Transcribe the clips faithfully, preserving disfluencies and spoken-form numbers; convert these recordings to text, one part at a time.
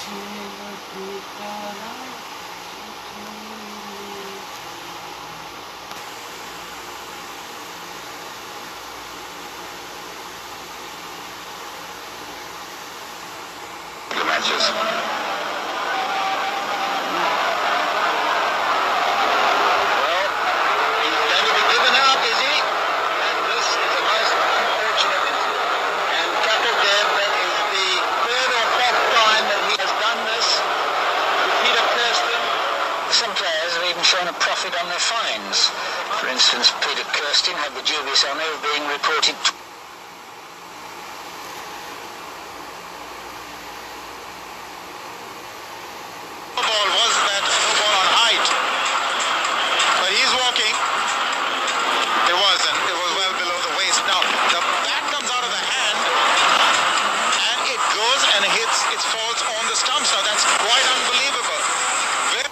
matches. Shown a profit on their fines. For instance, Peter Kirsten had the dubious honour of being reported The ball was that no ball on height, but he's walking. It wasn't. It was well below the waist. Now the bat comes out of the hand, and it goes and hits. It falls on the stumps. Now that's quite unbelievable. Very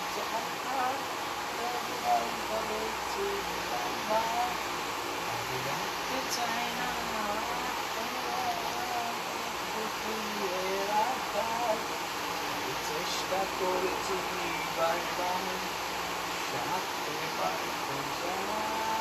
চেষ্টা করেছি বারবার সাথে পারবো